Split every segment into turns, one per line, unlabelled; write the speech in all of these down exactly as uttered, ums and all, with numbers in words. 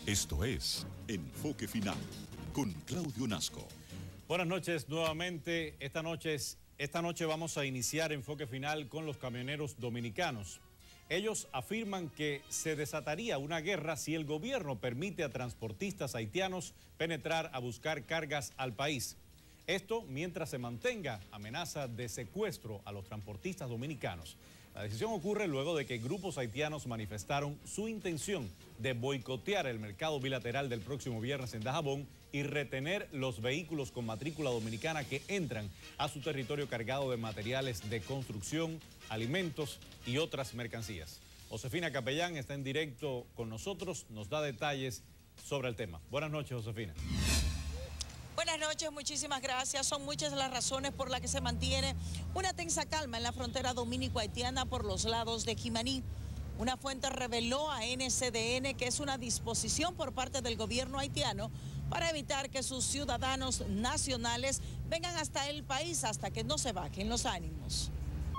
Esto es Enfoque Final con Claudio Nasco.
Buenas noches nuevamente. Esta noche, es, esta noche vamos a iniciar Enfoque Final con los camioneros dominicanos. Ellos afirman que se desataría una guerra si el gobierno permite a transportistas haitianos penetrar a buscar cargas al país. Esto mientras se mantenga amenaza de secuestro a los transportistas dominicanos. La decisión ocurre luego de que grupos haitianos manifestaron su intención de boicotear el mercado bilateral del próximo viernes en Dajabón y retener los vehículos con matrícula dominicana que entran a su territorio cargado de materiales de construcción, alimentos y otras mercancías. Josefina Capellán está en directo con nosotros, nos da detalles sobre el tema. Buenas noches, Josefina.
Buenas noches, muchísimas gracias. Son muchas las razones por las que se mantiene una tensa calma en la frontera dominico-haitiana por los lados de Jimaní. Una fuente reveló a N C D N que es una disposición por parte del gobierno haitiano para evitar que sus ciudadanos nacionales vengan hasta el país hasta que no se bajen los ánimos.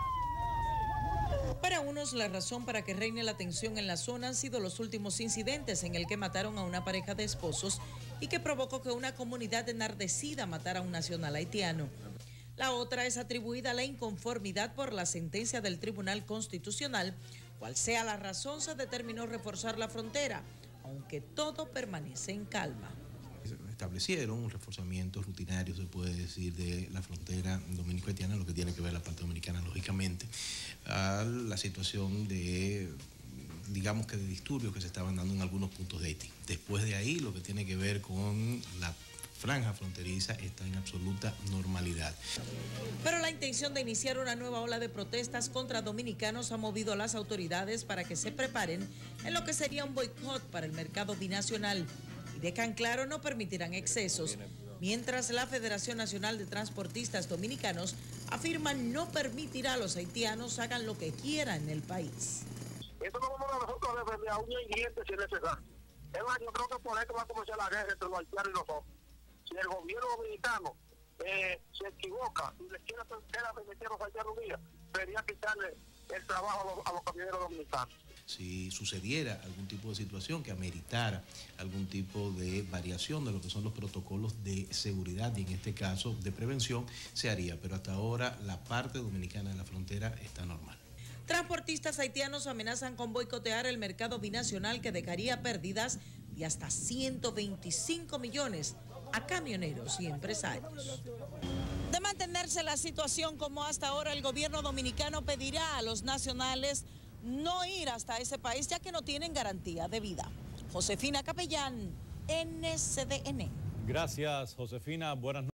Para unos, la razón para que reine la tensión en la zona han sido los últimos incidentes en el que mataron a una pareja de esposos y que provocó que una comunidad enardecida matara a un nacional haitiano. La otra es atribuida a la inconformidad por la sentencia del Tribunal Constitucional. Cual sea la razón, se determinó reforzar la frontera, aunque todo permanece en calma.
Establecieron reforzamientos rutinarios, se puede decir, de la frontera dominico-haitiana, lo que tiene que ver la parte dominicana, lógicamente, a la situación de, digamos que de disturbios que se estaban dando en algunos puntos de Haití. Después de ahí, lo que tiene que ver con la franja fronteriza está en absoluta normalidad.
Pero la intención de iniciar una nueva ola de protestas contra dominicanos ha movido a las autoridades para que se preparen en lo que sería un boicot para el mercado binacional. Y dejan claro no permitirán excesos, mientras la Federación Nacional de Transportistas Dominicanos afirma no permitirá a los haitianos hagan lo que quieran en el país.
Eso no vamos a nosotros a defender a uña y dientes si es necesario. Es más, yo creo que por esto va a comenzar la guerra entre los haitianos y nosotros. Si el gobierno dominicano eh, se equivoca y les quiere permitir a los haitianos un día, debería quitarle el trabajo a los, a los camioneros dominicanos.
Si sucediera algún tipo de situación que ameritara algún tipo de variación de lo que son los protocolos de seguridad y en este caso de prevención, se haría, pero hasta ahora la parte dominicana de la frontera está normal.
Transportistas haitianos amenazan con boicotear el mercado binacional que dejaría pérdidas de hasta ciento veinticinco millones a camioneros y empresarios. De mantenerse la situación como hasta ahora, el gobierno dominicano pedirá a los nacionales no ir hasta ese país ya que no tienen garantía de vida. Josefina Capellán, N C D N.
Gracias, Josefina. Buenas noches.